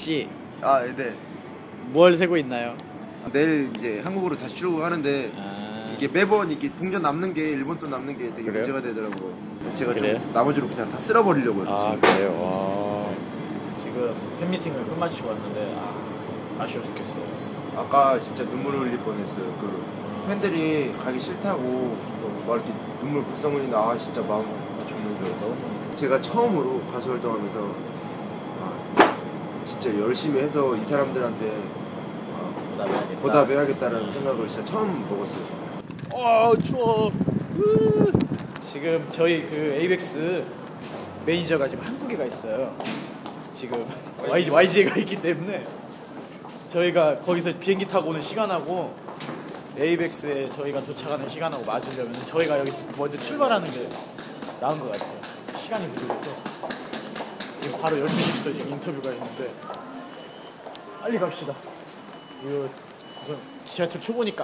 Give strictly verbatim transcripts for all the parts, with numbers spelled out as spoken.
씨, 아, 네. 뭘 세고 있나요? 내일 이제 한국으로 다시 출국하는데 아... 이게 매번 이게 동전 남는 게 일본 돈 남는 게 되게 그래요? 문제가 되더라고요. 제가 그래요? 좀 나머지로 그냥 다 쓸어버리려고요. 아 지금. 그래요? 와... 지금 팬미팅을 끝마치고 왔는데 아, 아쉬워 죽겠어요. 아까 진짜 눈물을 흘릴 뻔했어요. 그 팬들이 가기 싫다고 막 이렇게 눈물 불쌍물이 나 진짜 마음 죽는 줄 알았어요. 제가 처음으로 가수 활동하면서 아, 진짜 열심히 해서 이 사람들한테 아, 보답해야겠다. 보답해야겠다라는 생각을 진짜 처음 먹었어요. 어 추워. 으. 지금 저희 그 에이벡스 매니저가 지금 한국에 가 있어요. 지금 와이지에가 있기 때문에 저희가 거기서 비행기 타고 오는 시간하고 에이벡스에 저희가 도착하는 시간하고 맞으려면 저희가 여기서 먼저 출발하는 게 나은 것 같아요. 시간이 부족해서 지금 바로 열두 시부터 지금 인터뷰가 있는데 빨리 갑시다. 이거 우선 지하철 초보니까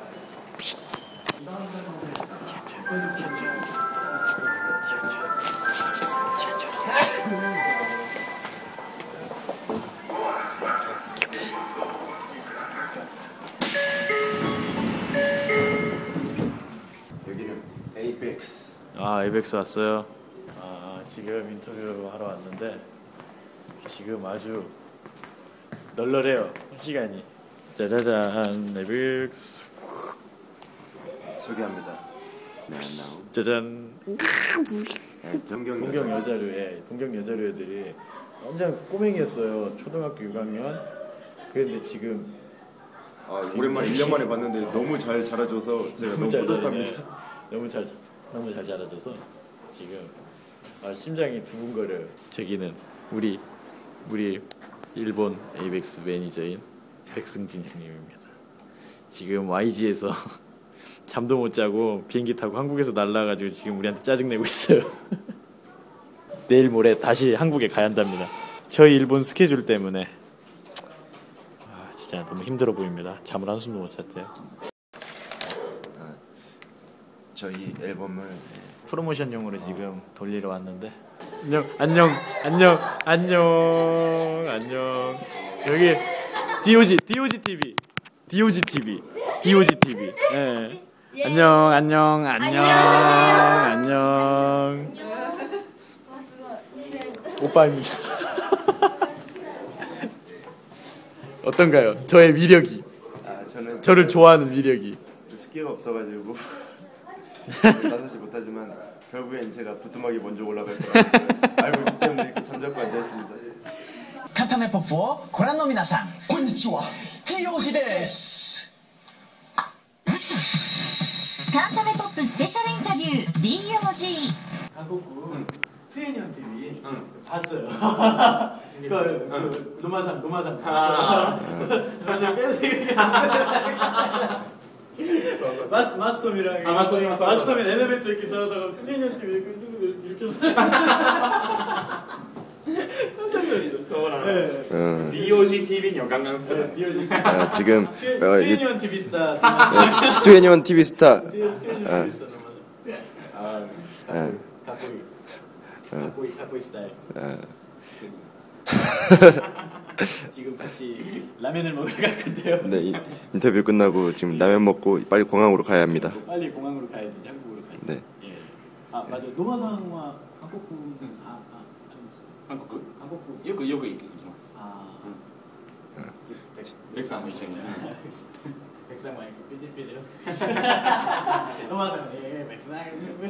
여기는 에이벡스. 아 에이벡스 왔어요. 아 지금 인터뷰 하러 왔는데 지금 아주 널널해요 시간이. 짜자잔 에이벡스 소개합니다. 네, 짜잔. 동경 동경 여자류에 동경 여자류 애들이 완전 꼬맹이였어요. 초등학교 육 학년. 그런데 지금 아, 오랜만에 일 년 만에 봤는데 너무 잘 자라줘서 제가 너무 잘 뿌듯합니다. 자라네. 너무 잘 너무 잘 자라줘서 지금 아, 심장이 두근거려요. 저기는 우리 우리 일본 에이벡스 매니저인 백승진 형님입니다. 지금 와이지에서 잠도 못 자고 비행기 타고 한국에서 날라가지고 지금 우리한테 짜증내고 있어요. 내일 모레 다시 한국에 가야 한답니다. 저희 일본 스케줄 때문에 아, 진짜 너무 힘들어 보입니다. 잠을 한숨도 못 잤대요. 아, 저희 앨범을 프로모션용으로 지금 돌리러 왔는데 안녕 안녕 안녕 안녕 안녕 여기 디오지 디오지 티비 디오지 티비 디오지 티비 예. 안녕 안녕 안녕 안녕 오빠입니다. 어떤가요? 저의 위력이 아, 저는 저를 좋아하는 위력이 스키가 없어가지고 나서지 못하지만 결국엔 제가 부뚜막이 먼저 올라갈 거라고 알고 있기 때문에 이렇게 잠자코 앉아있습니다. 카타메 포포 고란の皆さんこんにちはティオジです。 カンタメポップスペシャルインタビュー ディーオージー 한국군 트웬티원 티비 응. 봤어요. 그, 그 노마산 노마산 봤어요. 노마산 계속 마스 마스톰이랑 아, 마스톰이, 마스톰. 마스톰이 엘리베이터 이렇게 따라다가 트웬티원 티비 이렇게 이렇게 깜짝 놀랐어요. そうなの。 네. 어, ディーオージーティービー にはガンガンする。 디오지 아, 지금 어, 이 트웬티원 티비 스타 트웬티원 티비 스타 트웬티원 티비 스타 노마산 아 아, 가꼬이 가꼬이 가꼬이 스타일. 지금 같이 라면을 먹으러 갈 건데요. 네, 이, 인터뷰 끝나고 지금 라면 먹고 빨리 공항으로 가야 합니다. 빨리 공항으로 가야지. 한국으로 가야지. 네. 예. 아 맞아. 노마상과 한국군 아, 아 아니 韓国 한국군 よくよく行きます。 아 ベクさんも一緒に。 백상만 이렇게 삐질삐질. 노마상 예 백상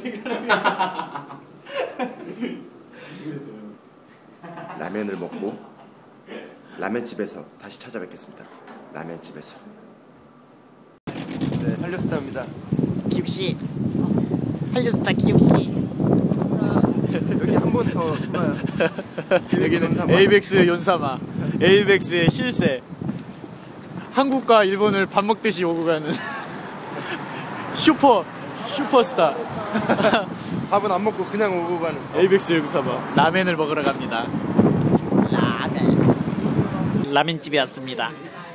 라면을 먹고 라면집에서 다시 찾아뵙겠습니다. 라면집에서. 네, 한류스타입니다. 기욱씨 한류스타 기욱씨 여기 한 번 더 추가요. 여기는 에이벡스 연사마 에이벡스의 실세. 한국과 일본을 밥 먹듯이 오고 가는 슈퍼 슈퍼스타. 밥은 안 먹고 그냥 오고 가는. 에이벡스 연사마 라멘을 먹으러 갑니다. 라멘 라멘집에 왔습니다.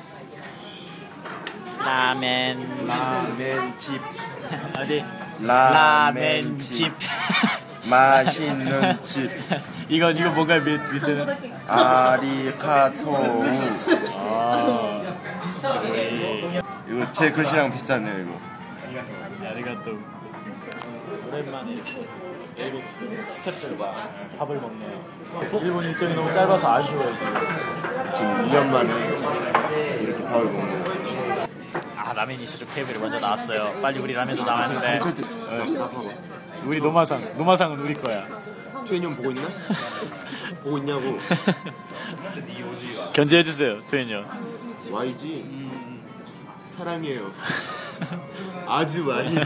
라멘 라면집. 어디? 라면집. 라멘집. 맛있는 집. 이건 이거 뭔가 밑 밑에는 아리카토. 아 이거 제 글씨랑 비슷하네요 이거. 아리가또. 오랜만에 에이백스 스태프들과 밥을 먹네요. 일본 일정이 너무 짧아서 아쉬워요. 지금 이 년 만에 이렇게 밥을 먹네요. 아 라면이 수족 테이블에 먼저 나왔어요. 빨리 우리 라면도 나왔는데. 우리 노마상 노마상은 우리 거야. 트웬이 형 보고 있나? 보고 있냐고. 견제해 주세요, 트웬이 형. 와이지 사랑해요. 아주 많이.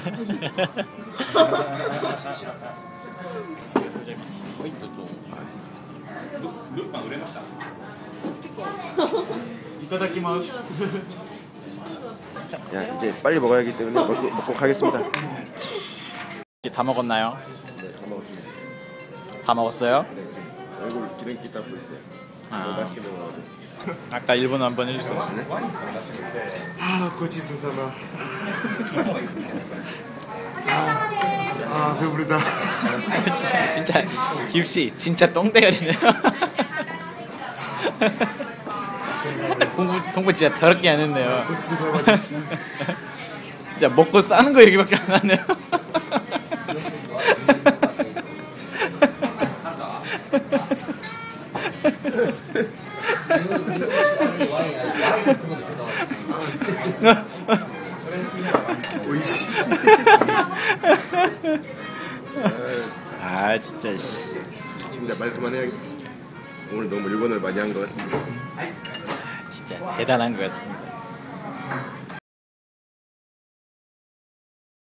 이타다키마스. 야 이제 빨리 먹어야 하기 때문에 먹고, 먹고 가겠습니다. 다 먹었나요? 네, 다 먹었습니다. 다 먹었어요? 네, 얼굴 기름기 닦고 있어요. 너무 맛있게 먹어가지고. 아까 일본어 한번 해주세요. 아 고치수사마. 아, 아 배부르다. 진짜 기욱씨 진짜 똥대가리네요. 공부 공부 진짜 더럽게 안 했네요. 고치수사마 됐어. 진짜 먹고 싸는 거 얘기밖에 안 하네요. 오이시. 아 진짜 씨. 이제 말 그만해야겠다. 오늘 너무 일본어를 많이 한 것 같습니다. 진짜 대단한 것 같습니다.